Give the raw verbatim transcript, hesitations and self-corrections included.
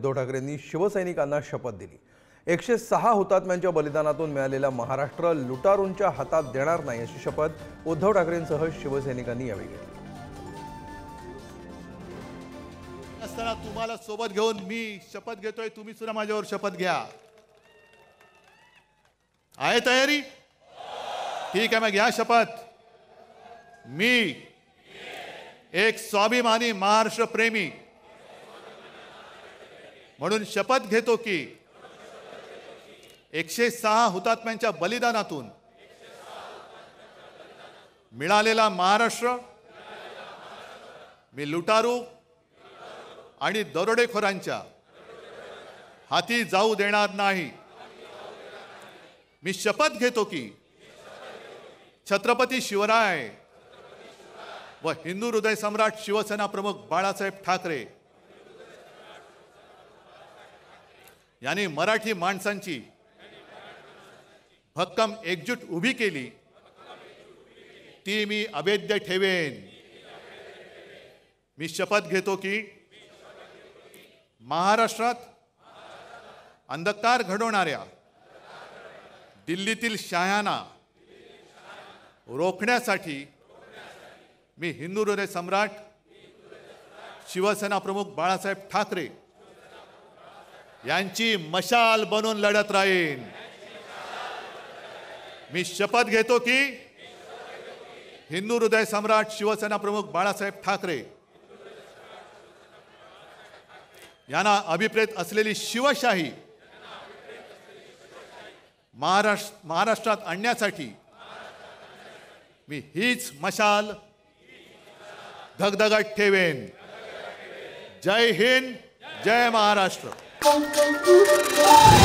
उद्धव ठाकरेंनी शिवसैनिकांना शपथ दिली। एकशे सहा हुतात्म्यांच्या बलिदानातून मिळालेला महाराष्ट्र लुटारूंच्या हातात देणार नाही अशी शपथ उद्धव ठाकरेंसह शिवसैनिकांनी यावेळी घेतली। असताना तुम्हाला सोबत घेऊन मी शपथ घेतोय, तुम्ही सुद्धा माझ्यावर शपथ घ्या। आहे तयारी? ठीक आहे, मग घ्या शपथ। मी एक स्वाभिमानी महाराष्ट्र प्रेमी म्हणून शपथ घेतो की एकशे सहा हुतात्म्यांच्या बलिदानातून मिळालेला महाराष्ट्र मी लुटारू आणि दरोडेखोरांच्या हाती जाऊ देणार नाही। मी शपथ घेतो की छत्रपती शिवराय व हिंदू हृदय सम्राट शिवसेना प्रमुख बाळासाहेब ठाकरे यांनी मराठी माणसांची भक्कम एकजूट उभी केली, ती मी अभेद्य ठेवेन। मी शपथ घेतो की महाराष्ट्रात अंधकार घडवणाऱ्या दिल्लीतील शहायांना रोखण्यासाठी मी हिंदू हृदय सम्राट शिवसेना प्रमुख बाळासाहेब ठाकरे यांची मशाल बनून लढत राहीन। मी शपथ घेतो की हिंदू हृदय सम्राट शिवसेना प्रमुख बाळासाहेब ठाकरे यांना अभिप्रेत असलेली शिवशाही महाराष्ट्र महाराष्ट्रात आणण्यासाठी मी हीच मशाल धगधगत ठेवेन। जय हिंद, जय महाराष्ट्र।